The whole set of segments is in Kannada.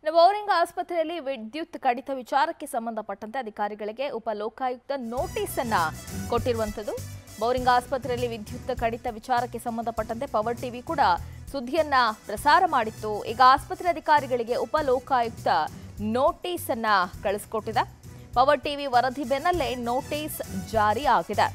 ಬೋರಿಂಗ್ ಆಸ್ಪತ್ರೆಯಲ್ಲಿ ವಿದ್ಯುತ್ ಕಡಿತ ವಿಚಾರಕ್ಕೆ ಸಂಬಂಧಪಟ್ಟಂತೆ ಅಧಿಕಾರಿಗಳಿಗೆ ಉಪ ಲೋಕಾಯುಕ್ತ ನೋಟಿಸ್ ಅನ್ನು ಕೊಟ್ಟಿರುವಂತದ್ದು. ಬೋರಿಂಗ್ ಆಸ್ಪತ್ರೆಯಲ್ಲಿ ವಿದ್ಯುತ್ ಕಡಿತ ವಿಚಾರಕ್ಕೆ ಸಂಬಂಧಪಟ್ಟಂತೆ ಪವರ್ ಟಿವಿ ಕೂಡ ಸುದ್ದಿಯನ್ನ ಪ್ರಸಾರ ಮಾಡಿತ್ತು. ಈಗ ಆಸ್ಪತ್ರೆ ಅಧಿಕಾರಿಗಳಿಗೆ ಉಪ ಲೋಕಾಯುಕ್ತ ನೋಟಿಸ್ ಅನ್ನ ಕಳಿಸಿಕೊಟ್ಟಿದೆ. ಪವರ್ ಟಿವಿ ವರದಿ ಬೆನ್ನಲ್ಲೇ ನೋಟಿಸ್ ಜಾರಿ ಆಗಿದೆ.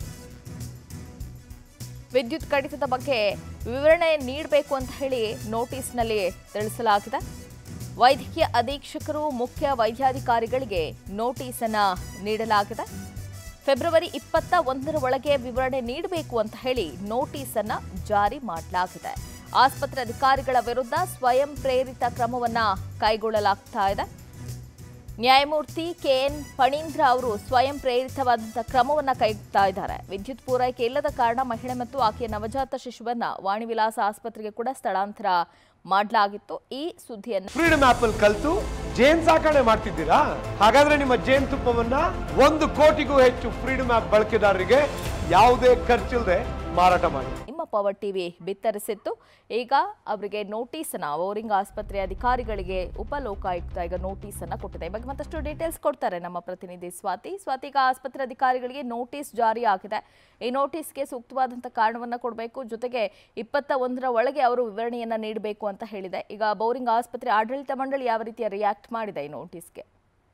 ವಿದ್ಯುತ್ ಕಡಿತದ ಬಗ್ಗೆ ವಿವರಣೆ ನೀಡಬೇಕು ಅಂತ ಹೇಳಿ ನೋಟಿಸ್ನಲ್ಲಿ ತಿಳಿಸಲಾಗಿದೆ. ವೈದ್ಯಕೀಯ ಅಧೀಕ್ಷಕರು ಮುಖ್ಯ ವೈದ್ಯಾಧಿಕಾರಿಗಳಿಗೆ ನೋಟಿಸ್ ಅನ್ನ ನೀಡಲಾಗಿದೆ. ಫೆಬ್ರವರಿ 21ರ ಒಳಗೆ ವಿವರಣೆ ನೀಡಬೇಕು ಅಂತ ಹೇಳಿ ನೋಟಿಸ್ ಅನ್ನ ಜಾರಿ ಮಾಡಲಾಗಿದೆ. ಆಸ್ಪತ್ರೆ ಅಧಿಕಾರಿಗಳ ವಿರುದ್ಧ ಸ್ವಯಂ ಪ್ರೇರಿತ ಕ್ರಮವನ್ನ ಕೈಗೊಳ್ಳಲಾಗ್ತಾ ಇದೆ. ನ್ಯಾಯಮೂರ್ತಿ ಕೆಎನ್ ಫಣೀಂದ್ರ ಅವರು ಸ್ವಯಂ ಪ್ರೇರಿತವಾದಂತಹ ಕ್ರಮವನ್ನ ಕೈಗೊಳ್ತಾ ಇದ್ದಾರೆ. ವಿದ್ಯುತ್ ಪೂರೈಕೆ ಇಲ್ಲದ ಕಾರಣ ಮಹಿಳೆ ಮತ್ತು ಆಕೆಯ ನವಜಾತ ಶಿಶುವನ್ನ ವಾಣಿವಿಲಾಸ ಆಸ್ಪತ್ರೆಗೆ ಕೂಡ ಸ್ಥಳಾಂತರ ಮಾಡಲಾಗಿತ್ತು. ಈ ಸುದ್ದಿಯನ್ನು ಫ್ರೀಡಮ್ ಆಪ್ ಅಲ್ಲಿ ಕಲಿತು ಜೇನ್ ಸಾಕಣೆ ಮಾಡ್ತಿದ್ದೀರಾ? ಹಾಗಾದ್ರೆ ನಿಮ್ಮ ಜೇನ್ ತುಪ್ಪವನ್ನ 1 ಕೋಟಿಗೂ ಹೆಚ್ಚು ಫ್ರೀಡಮ್ ಆಪ್ ಬಳಕೆದಾರರಿಗೆ ಯಾವುದೇ ಖರ್ಚಿಲ್ಲದೆ ಮಾರಾಟ ಮಾಡಿ. ನಿಮ್ಮ ಪವರ್ ಟಿವಿ ಬಿತ್ತರಿಸಿತ್ತು. ಈಗ ಅವರಿಗೆ ನೋಟಿಸ್ ಅನ್ನ ಬೋರಿಂಗ್ ಆಸ್ಪತ್ರೆ ಅಧಿಕಾರಿಗಳಿಗೆ ಉಪ ಲೋಕಾಯುಕ್ತ ಈಗ ನೋಟಿಸ್ ಅನ್ನ ಕೊಟ್ಟಿದೆ. ಈ ಬಗ್ಗೆ ಮತ್ತಷ್ಟು ಡೀಟೇಲ್ಸ್ ಕೊಡ್ತಾರೆ ನಮ್ಮ ಪ್ರತಿನಿಧಿ ಸ್ವಾತಿ. ಈಗ ಆಸ್ಪತ್ರೆ ಅಧಿಕಾರಿಗಳಿಗೆ ನೋಟಿಸ್ ಜಾರಿ ಆಗಿದೆ. ಈ ನೋಟಿಸ್ಗೆ ಸೂಕ್ತವಾದಂತಹ ಕಾರಣವನ್ನ ಕೊಡಬೇಕು, ಜೊತೆಗೆ 21ರ ಒಳಗೆ ಅವರು ವಿವರಣೆಯನ್ನ ನೀಡಬೇಕು ಅಂತ ಹೇಳಿದೆ. ಈಗ ಬೋರಿಂಗ್ ಆಸ್ಪತ್ರೆ ಆಡಳಿತ ಮಂಡಳಿ ಯಾವ ರೀತಿಯ ರಿಯಾಕ್ಟ್ ಮಾಡಿದೆ ಈ ನೋಟಿಸ್ಗೆ?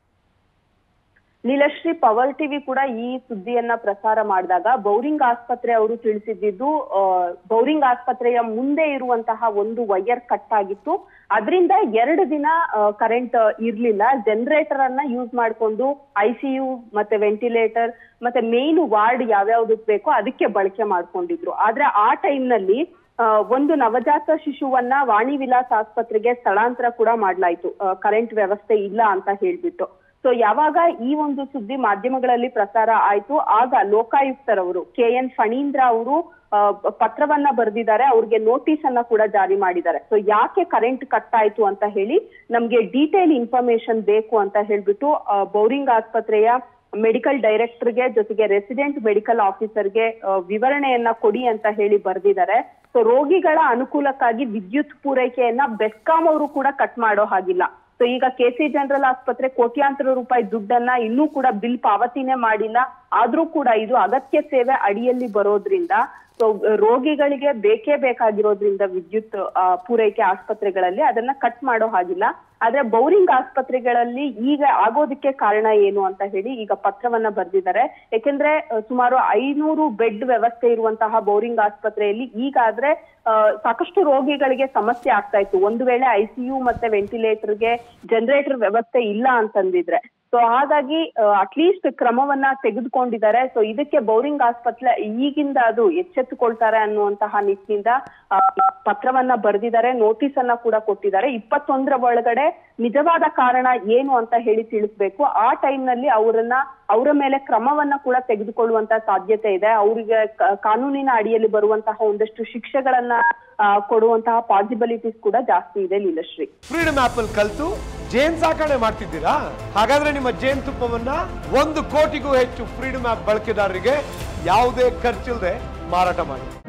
ನೀಲಶ್ರೀ, ಪವರ್ ಟಿವಿ ಕೂಡ ಈ ಸುದ್ದಿಯನ್ನ ಪ್ರಸಾರ ಮಾಡಿದಾಗ ಬೋರಿಂಗ್ ಆಸ್ಪತ್ರೆ ಅವರು ತಿಳಿಸಿದ್ದು ಬೋರಿಂಗ್ ಆಸ್ಪತ್ರೆಯ ಮುಂದೆ ಇರುವಂತಹ ಒಂದು ವೈರ್ ಕಟ್ ಆಗಿತ್ತು. ಅದರಿಂದ 2 ದಿನ ಕರೆಂಟ್ ಇರ್ಲಿಲ್ಲ. ಜನರೇಟರ್ ಅನ್ನ ಯೂಸ್ ಮಾಡಿಕೊಂಡು ICU ಮತ್ತೆ ವೆಂಟಿಲೇಟರ್ ಮತ್ತೆ ಮೇನ್ ವಾರ್ಡ್ ಯಾವ್ಯಾವ್ದಕ್ ಬೇಕೋ ಅದಕ್ಕೆ ಬಳಕೆ ಮಾಡ್ಕೊಂಡಿದ್ರು. ಆದ್ರೆ ಆ ಟೈಮ್ ನಲ್ಲಿ ಒಂದು ನವಜಾತ ಶಿಶುವನ್ನ ವಾಣಿವಿಲಾಸ್ ಆಸ್ಪತ್ರೆಗೆ ಸ್ಥಳಾಂತರ ಕೂಡ ಮಾಡ್ಲಾಯ್ತು, ಕರೆಂಟ್ ವ್ಯವಸ್ಥೆ ಇಲ್ಲ ಅಂತ ಹೇಳ್ಬಿಟ್ಟು. ಸೊ ಯಾವಾಗ ಈ ಒಂದು ಸುದ್ದಿ ಮಾಧ್ಯಮಗಳಲ್ಲಿ ಪ್ರಸಾರ ಆಯ್ತು, ಆಗ ಲೋಕಾಯುಕ್ತರವರು KN ಫಣೀಂದ್ರ ಅವರು ಪತ್ರವನ್ನ ಬರೆದಿದ್ದಾರೆ. ಅವ್ರಿಗೆ ನೋಟಿಸ್ ಅನ್ನ ಕೂಡ ಜಾರಿ ಮಾಡಿದ್ದಾರೆ. ಸೊ ಯಾಕೆ ಕರೆಂಟ್ ಕಟ್ ಆಯ್ತು ಅಂತ ಹೇಳಿ ನಮ್ಗೆ ಡೀಟೇಲ್ ಇನ್ಫಾರ್ಮೇಶನ್ ಬೇಕು ಅಂತ ಹೇಳ್ಬಿಟ್ಟು ಬೋರಿಂಗ್ ಆಸ್ಪತ್ರೆಯ ಮೆಡಿಕಲ್ ಡೈರೆಕ್ಟರ್ಗೆ ಜೊತೆಗೆ ರೆಸಿಡೆಂಟ್ ಮೆಡಿಕಲ್ ಆಫೀಸರ್ಗೆ ವಿವರಣೆಯನ್ನ ಕೊಡಿ ಅಂತ ಹೇಳಿ ಬರೆದಿದ್ದಾರೆ. ಸೊ ರೋಗಿಗಳ ಅನುಕೂಲಕ್ಕಾಗಿ ವಿದ್ಯುತ್ ಪೂರೈಕೆಯನ್ನ ಬೆಸ್ಕಾಂ ಅವರು ಕೂಡ ಕಟ್ ಮಾಡೋ ಹಾಗಿಲ್ಲ. ಸೊ ಈಗ KC ಜನರಲ್ ಆಸ್ಪತ್ರೆ ಕೋಟ್ಯಾಂತರ ರೂಪಾಯಿ ದುಡ್ಡನ್ನ ಇನ್ನೂ ಕೂಡ ಬಿಲ್ ಪಾವತಿನೇ ಮಾಡಿಲ್ಲ. ಆದ್ರೂ ಕೂಡ ಇದು ಅಗತ್ಯ ಸೇವೆ ಅಡಿಯಲ್ಲಿ ಬರೋದ್ರಿಂದ ಸೊ ರೋಗಿಗಳಿಗೆ ಬೇಕೇ ಬೇಕಾಗಿರೋದ್ರಿಂದ ವಿದ್ಯುತ್ ಪೂರೈಕೆ ಆಸ್ಪತ್ರೆಗಳಲ್ಲಿ ಅದನ್ನ ಕಟ್ ಮಾಡೋ ಹಾಗಿಲ್ಲ. ಆದ್ರೆ ಬೋರಿಂಗ್ ಆಸ್ಪತ್ರೆಗಳಲ್ಲಿ ಈಗ ಆಗೋದಕ್ಕೆ ಕಾರಣ ಏನು ಅಂತ ಹೇಳಿ ಈಗ ಪತ್ರವನ್ನ ಬರೆದಿದ್ದಾರೆ. ಯಾಕೆಂದ್ರೆ ಸುಮಾರು 500 ಬೆಡ್ ವ್ಯವಸ್ಥೆ ಇರುವಂತಹ ಬೋರಿಂಗ್ ಆಸ್ಪತ್ರೆಯಲ್ಲಿ ಈಗಾದ್ರೆ ಸಾಕಷ್ಟು ರೋಗಿಗಳಿಗೆ ಸಮಸ್ಯೆ ಆಗ್ತಾ ಇತ್ತು. ಒಂದು ವೇಳೆ ICU ಮತ್ತೆ ವೆಂಟಿಲೇಟರ್ಗೆ ಜನರೇಟರ್ ವ್ಯವಸ್ಥೆ ಇಲ್ಲ ಅಂತಂದಿದ್ರೆ. ಸೊ ಹಾಗಾಗಿ ಅಟ್ಲೀಸ್ಟ್ ಕ್ರಮವನ್ನ ತೆಗೆದುಕೊಂಡಿದ್ದಾರೆ. ಸೊ ಇದಕ್ಕೆ ಬೋರಿಂಗ್ ಆಸ್ಪತ್ರೆ ಈಗಿಂದ ಅದು ಎಚ್ಚೆತ್ತುಕೊಳ್ತಾರೆ ಅನ್ನುವಂತಹ ನಿಟ್ಟಿನಿಂದ ಪತ್ರವನ್ನ ಬರೆದಿದ್ದಾರೆ, ನೋಟಿಸ್ ಅನ್ನ ಕೂಡ ಕೊಟ್ಟಿದ್ದಾರೆ. 21ರ ಒಳಗಡೆ ನಿಜವಾದ ಕಾರಣ ಏನು ಅಂತ ಹೇಳಿ ತಿಳಿಸ್ಬೇಕು. ಆ ಟೈಮ್ ನಲ್ಲಿ ಅವರ ಮೇಲೆ ಕ್ರಮವನ್ನ ಕೂಡ ತೆಗೆದುಕೊಳ್ಳುವಂತ ಸಾಧ್ಯತೆ ಇದೆ. ಅವರಿಗೆ ಕಾನೂನಿನ ಅಡಿಯಲ್ಲಿ ಬರುವಂತಹ ಒಂದಷ್ಟು ಶಿಕ್ಷೆಗಳನ್ನ ಕೊಡುವಂತಹ ಪಾಸಿಬಿಲಿಟೀಸ್ ಕೂಡ ಜಾಸ್ತಿ ಇದೆ. ಲೀಲಶ್ರೀ, ಫ್ರೀಡಮ್ ಆಪ್ ಅಲ್ಲಿ ಕಲಿತು ಜೇನ್ ಸಾಕಣೆ ಮಾಡ್ತಿದ್ದೀರಾ? ಹಾಗಾದ್ರೆ ನಿಮ್ಮ ಜೇನ್ ತುಪ್ಪವನ್ನ 1 ಕೋಟಿಗೂ ಹೆಚ್ಚು ಫ್ರೀಡಮ್ ಆಪ್ ಬಳಕೆದಾರರಿಗೆ ಯಾವುದೇ ಖರ್ಚಿಲ್ಲದೆ ಮಾರಾಟ ಮಾಡಿ.